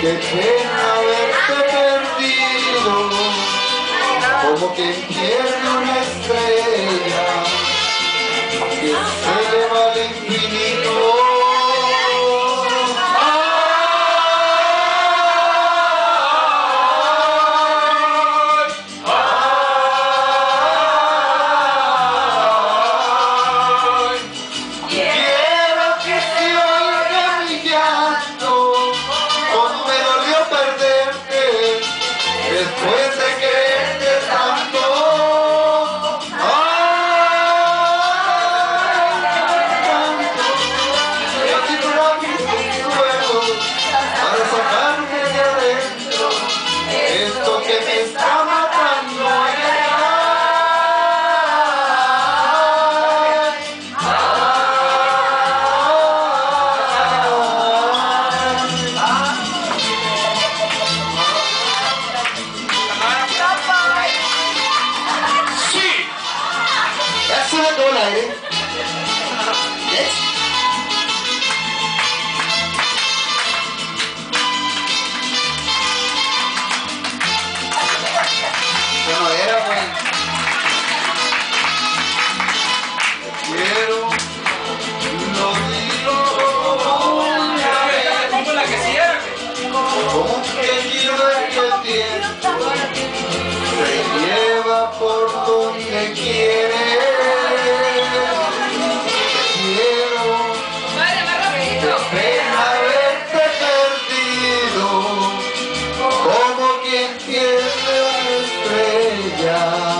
Qué pena haberte perdido, como quien pierde una estrella que se eleva al infinito. Después de quererte tanto, tanto, yo sí trabajé luego para sacarme de adentro esto que me está matando. Sube todo el aire. Yes. Bueno, era pues. Te quiero, lo digo una vez. Como la que cierre. Como que quiero el que el tiempo se lleva por donde quiere. Pena haberte perdido, como quien pierde una estrella.